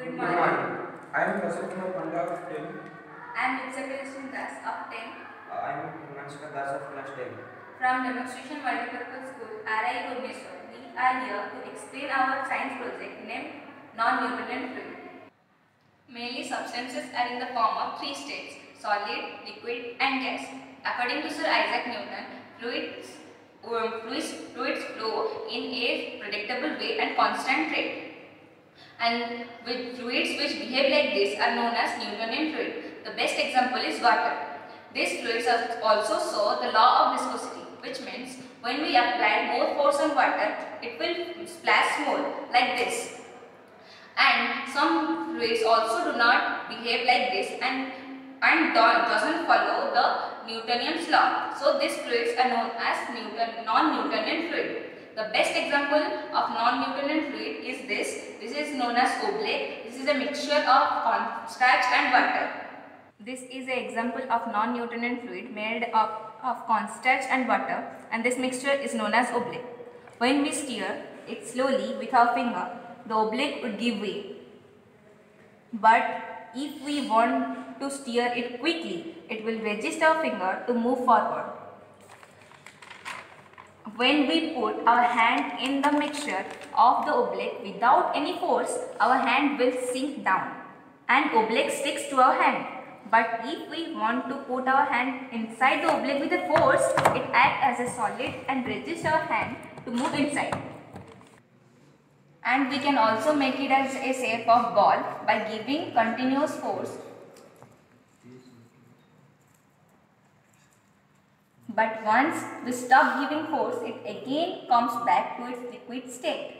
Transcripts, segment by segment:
Good Good morning. morning. I am Prasanna Panda of 10. I am Vidyakrishan Das of 10 I am Himanshika Das of class 10. from Demonstration Multipurpose School, RI Bhubaneswar. We are here to explain our science project named Non-Newtonian Fluid. Mainly substances are in the form of three states: solid, liquid and gas. According to Sir Isaac Newton, fluids flow in a predictable way and constant rate. And with fluids which behave like this are known as Newtonian fluid. The best example is water. These fluids also show the law of viscosity, which means when we apply more force on water, it will splash more like this. And some fluids also do not behave like this and doesn't follow the Newtonian's law. So these fluids are known as non-Newtonian fluid. The best example of non-Newtonian fluid is this. This is known as oblate. This is a mixture of cornstarch and water. This is an example of non-Newtonian fluid made up of cornstarch and water, and this mixture is known as oblate. When we stir it slowly with our finger, the oblate would give way. But if we want to stir it quickly, it will resist our finger to move forward. When we put our hand in the mixture of the oblate without any force, our hand will sink down and oblate sticks to our hand. But if we want to put our hand inside the oblate with a force, it acts as a solid and resists our hand to move inside. And we can also make it as a shape of ball by giving continuous force. But once we stop giving force, it again comes back to its liquid state.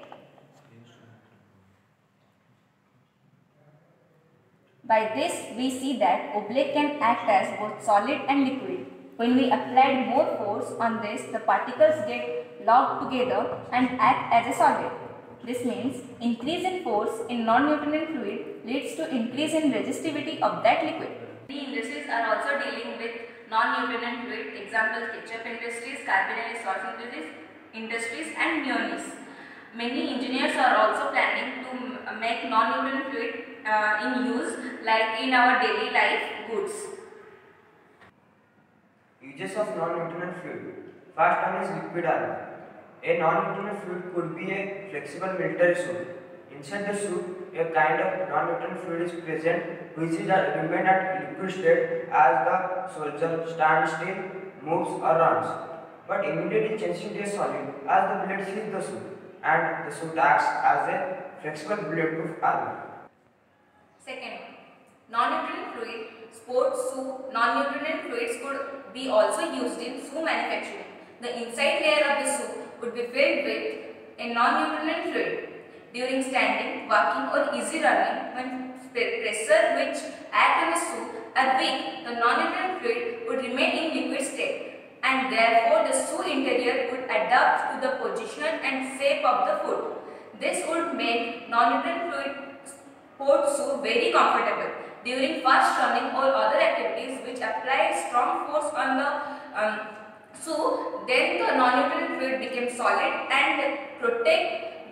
By this, we see that oblate can act as both solid and liquid. When we apply more force on this, the particles get locked together and act as a solid. This means increase in force in non-Newtonian fluid leads to increase in resistivity of that liquid. Many industries are also dealing with non-Newtonian fluid. Examples: ketchup industries, carbonated sauce industries and mayonnaise. Many engineers are also planning to make non-Newtonian fluid in use, like in our daily life goods. Uses of non-Newtonian fluid. First one is liquid armor. A non-Newtonian fluid could be a flexible military suit. Inside the suit, a kind of non-Newtonian fluid is present which is remain at liquid state as the soldier stands still, moves or runs, but immediately changing to a solid as the bullet hits the suit, and the suit acts as a flexible bulletproof armor. Second, non-Newtonian fluid. Sports shoe. Non-Newtonian fluids could be also used in shoe manufacturing. The inside layer of the shoe would be filled with a non-Newtonian fluid. During standing, walking or easy running, when pressure which act on the shoe are weak, the non-Newtonian fluid would remain in liquid state, and therefore the shoe interior would adapt to the position and shape of the foot. This would make non-Newtonian fluid sports shoe very comfortable. During fast running or other activities which apply strong force on the shoe, then the non-Newtonian fluid became solid and protect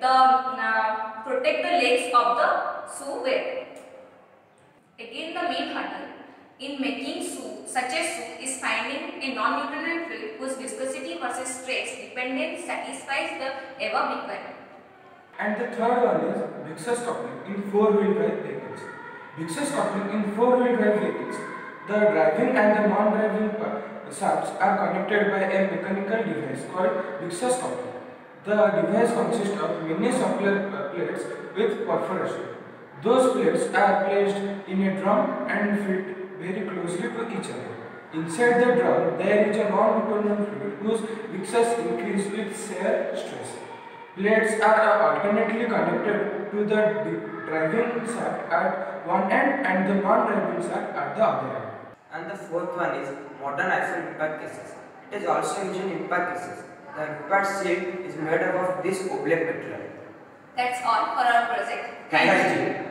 the legs of the shoe wearer. Again, the main hurdle in making shoe, such a shoe, is finding a non-Newtonian fluid whose viscosity versus stress dependence satisfies the above requirement. And the third one is viscous coupling in four-wheel drive vehicles. Viscous coupling in four-wheel drive vehicles, the driving and the non-driving shafts are connected by a mechanical device called viscous coupling. The device consists of many circular plates with perforation. Those plates are placed in a drum and fit very closely to each other. Inside the drum, there is a non-Newtonian fluid whose viscous increase with shear stress. Plates are alternately connected to the driving shaft at one end and the non-driving shaft at the other end. And the fourth one is modern iPhone impact cases. It is also used in impact cases. The impact shield is made up of this oblate material. That's all for our project. Thank you.